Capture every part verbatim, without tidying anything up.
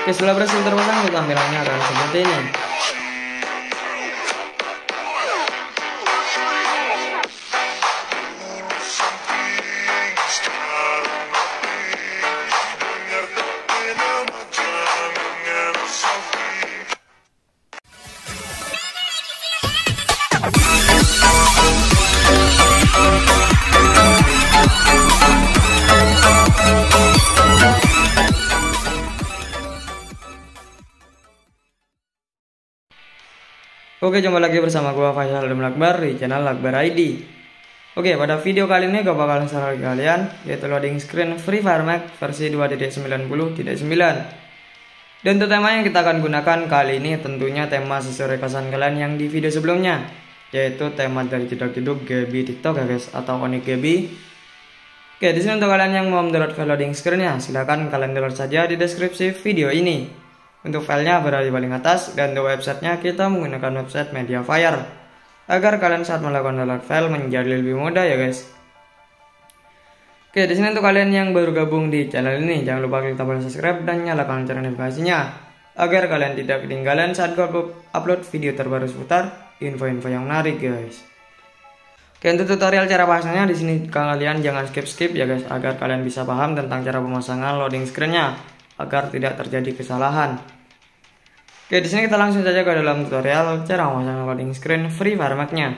Oke, setelah berhasil terpasang, tampilannya akan seperti ini. Oke, jumpa lagi bersama gua Faisal dan Lakbar di channel Lakbar I D. Oke, pada video kali ini gua bakalan share ke kalian yaitu loading screen Free Fire Max versi dua titik sembilan puluh titik sembilan. Dan untuk tema yang kita akan gunakan kali ini tentunya tema sesuai requestan kalian yang di video sebelumnya, yaitu tema dari jedak-jeduk Gaby TikTok ya guys, atau Onyx Gaby. Oke, di sini untuk kalian yang mau mendownload file loading screen-nya, silakan kalian download saja di deskripsi video ini. Untuk filenya berada di paling atas, dan untuk websitenya kita menggunakan website Mediafire agar kalian saat melakukan download file menjadi lebih mudah ya guys. Oke, di sini untuk kalian yang baru gabung di channel ini, jangan lupa klik tombol subscribe dan nyalakan lonceng notifikasinya agar kalian tidak ketinggalan saat gue upload video terbaru seputar info-info yang menarik guys. Oke, untuk tutorial cara pasangnya di sini kalian jangan skip-skip ya guys, agar kalian bisa paham tentang cara pemasangan loading screen-nya agar tidak terjadi kesalahan. Oke, di sini kita langsung saja ke dalam tutorial cara memasang loading screen Free Fire Max-nya.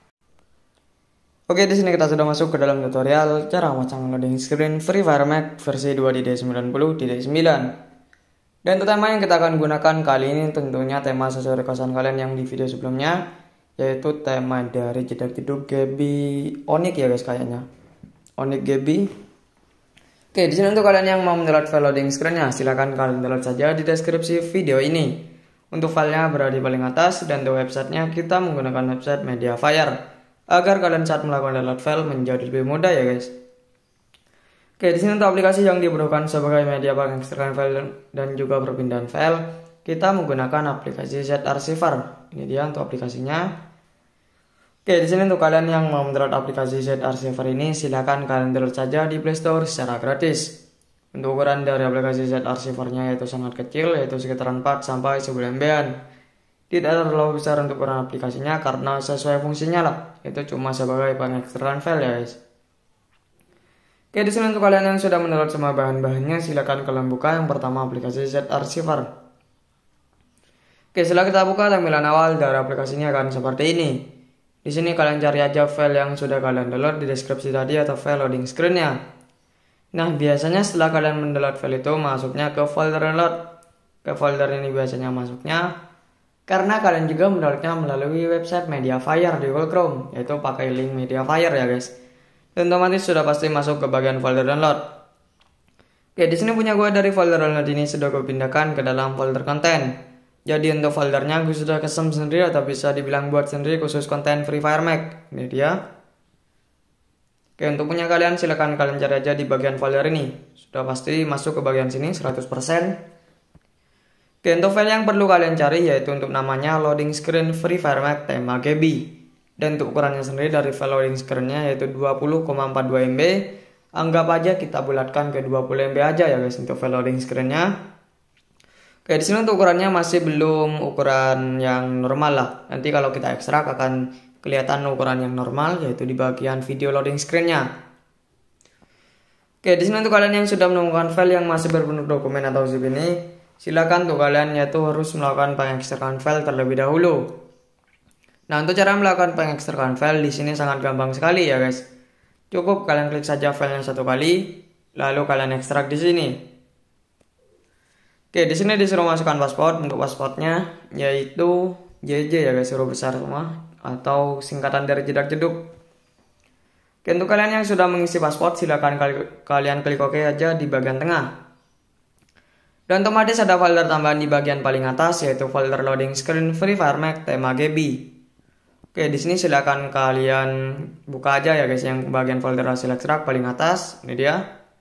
Oke, di sini kita sudah masuk ke dalam tutorial cara memasang loading screen Free Fire Max versi dua titik sembilan puluh titik sembilan. Dan untuk tema yang kita akan gunakan kali ini tentunya tema sesuai requestan kalian yang di video sebelumnya, yaitu tema dari jedak-jeduk Gaby Onyx ya guys, kayaknya Onyx Gaby. Oke, di sini untuk kalian yang mau mendownload file loading screen-nya, silakan kalian download saja di deskripsi video ini. Untuk filenya berada di paling atas, dan untuk websitenya kita menggunakan website Mediafire agar kalian saat melakukan download file menjadi lebih mudah ya guys. Oke, di sini untuk aplikasi yang diperlukan sebagai media pengekstrakan file dan juga perpindahan file, kita menggunakan aplikasi Z-Archiver. Ini dia untuk aplikasinya. Oke, di sini untuk kalian yang mau mendownload aplikasi Z-Archiver ini, silakan kalian download saja di Play Store secara gratis. Untuk ukuran dari aplikasi Z-Archiver-nya yaitu sangat kecil, yaitu sekitar empat sampai sepuluh M B-an. Tidak terlalu besar untuk ukuran aplikasinya karena sesuai fungsinya lah, itu cuma sebagai pengekstrakan file ya guys. Oke, di sini untuk kalian yang sudah mendownload semua bahan-bahannya, silakan kalian buka yang pertama aplikasi Z-Archiver. Oke, setelah kita buka, tampilan awal dari aplikasinya akan seperti ini. Di sini kalian cari aja file yang sudah kalian download di deskripsi tadi atau file loading screen-nya. Nah, biasanya setelah kalian mendownload file itu masuknya ke folder download. Ke folder ini biasanya masuknya karena kalian juga mendownloadnya melalui website Mediafire di Google Chrome, yaitu pakai link Mediafire ya guys. Dan otomatis sudah pasti masuk ke bagian folder download. Oke, di sini punya gue dari folder download ini sudah gue pindahkan ke dalam folder konten. Jadi untuk foldernya gue sudah custom sendiri atau bisa dibilang buat sendiri khusus konten Free Fire Max. Ini dia. Oke, untuk punya kalian silahkan kalian cari aja di bagian folder ini. Sudah pasti masuk ke bagian sini seratus persen. Oke, untuk file yang perlu kalian cari yaitu untuk namanya loading screen Free Fire Max tema Gaby. Dan untuk ukurannya sendiri dari file loading screen-nya yaitu dua puluh koma empat dua M B. Anggap aja kita bulatkan ke dua puluh M B aja ya guys untuk file loading screen-nya. Oke, di sini untuk ukurannya masih belum ukuran yang normal lah. Nanti kalau kita ekstrak akan kelihatan ukuran yang normal, yaitu di bagian video loading screen-nya. Oke, di sini untuk kalian yang sudah menemukan file yang masih berbentuk dokumen atau zip ini, silakan untuk kalian yaitu harus melakukan pengekstrakan file terlebih dahulu. Nah, untuk cara melakukan pengekstrakan file di sini sangat gampang sekali ya guys. Cukup kalian klik saja filenya satu kali, lalu kalian ekstrak di sini. Oke, di sini disuruh masukkan password. Untuk passwordnya yaitu J J ya guys, huruf besar semua atau singkatan dari jedak-jeduk. Oke, untuk kalian yang sudah mengisi password silakan kalian klik OK aja di bagian tengah. Dan otomatis ada folder tambahan di bagian paling atas yaitu folder loading screen Free Fire Max tema Gaby. Oke, di sini silakan kalian buka aja ya guys yang bagian folder hasil ekstrak paling atas. Ini dia.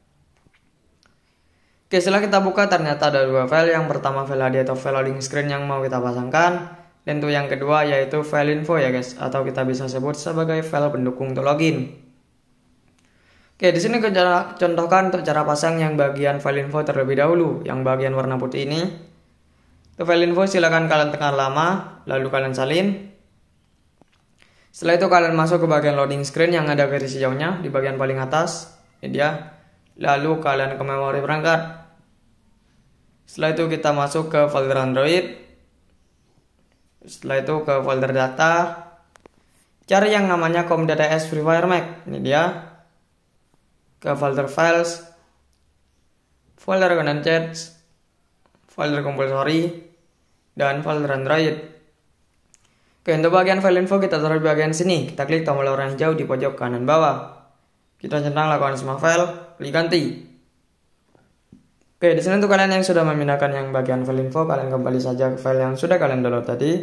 Oke, setelah kita buka ternyata ada dua file. Yang pertama file H D atau file loading screen yang mau kita pasangkan. Dan untuk yang kedua yaitu file info ya guys, atau kita bisa sebut sebagai file pendukung untuk login. Oke, di sini kita contohkan untuk cara pasang yang bagian file info terlebih dahulu. Yang bagian warna putih ini. Untuk file info silakan kalian tekan lama, lalu kalian salin. Setelah itu kalian masuk ke bagian loading screen yang ada garis hijaunya di bagian paling atas. Ini dia. Lalu kalian ke memori perangkat. Setelah itu kita masuk ke folder Android. Setelah itu ke folder data. Cari yang namanya com.ts Free Fire Mac. Ini dia. Ke folder files, folder content chats, folder compulsory, dan folder Android. Oke, untuk bagian file info kita taruh di bagian sini. Kita klik tombol warna hijau di pojok kanan bawah. Kita centang lakukan semua file, klik ganti. Oke, di sini untuk kalian yang sudah memindahkan yang bagian file info, kalian kembali saja ke file yang sudah kalian download tadi.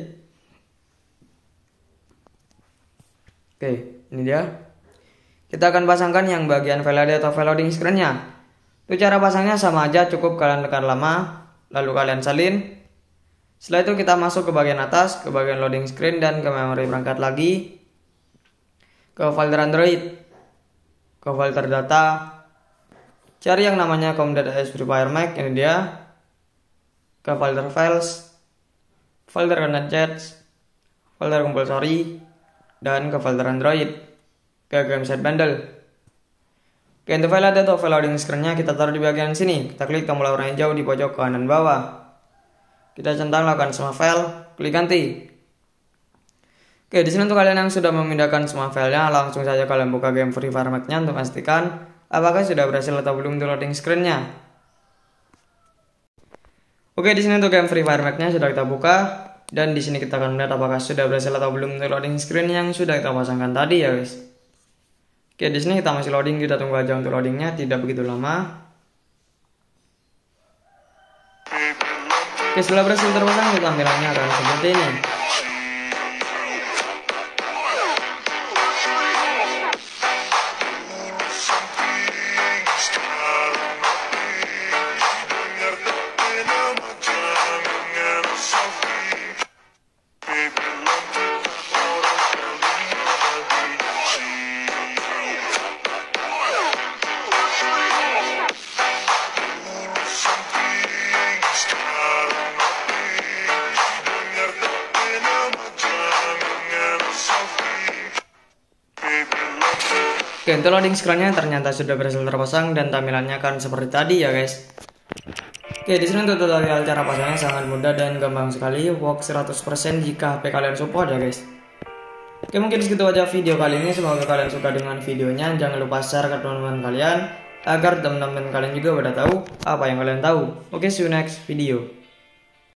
Oke, ini dia. Kita akan pasangkan yang bagian file atau file loading screen-nya. Untuk cara pasangnya sama aja, cukup kalian tekan lama, lalu kalian salin. Setelah itu kita masuk ke bagian atas, ke bagian loading screen dan ke memori perangkat lagi. Ke folder Android, ke folder data. Cari yang namanya com.ts Free Fire Mac, ini dia. Ke folder files, folder content chats, folder compulsory, dan ke folder Android. Ke Gameset Bundle. Oke, untuk file atau file loading screen-nya kita taruh di bagian sini. Kita klik tombol warna hijau di pojok kanan bawah. Kita centang lakukan semua file, klik ganti. Oke, di sini untuk kalian yang sudah memindahkan semua filenya, langsung saja kalian buka game Free Fire Mac-nya untuk pastikan apakah sudah berhasil atau belum untuk loading screen-nya. Oke, di sini untuk game Free Fire Mac-nya sudah kita buka dan di sini kita akan melihat apakah sudah berhasil atau belum untuk loading screen yang sudah kita pasangkan tadi ya, guys. Oke, di sini kita masih loading, kita tunggu aja untuk loadingnya, tidak begitu lama. Oke, setelah berhasil terpasang, tampilannya akan seperti ini. Oke, untuk loading screen-nya ternyata sudah berhasil terpasang dan tampilannya akan seperti tadi ya, guys. Oke, di sini untuk tutorial cara pasangnya sangat mudah dan gampang sekali, work seratus persen jika H P kalian support ya, guys. Oke, mungkin segitu aja video kali ini. Semoga kalian suka dengan videonya. Jangan lupa share ke teman-teman kalian agar teman-teman kalian juga pada tahu apa yang kalian tahu. Oke, see you next video.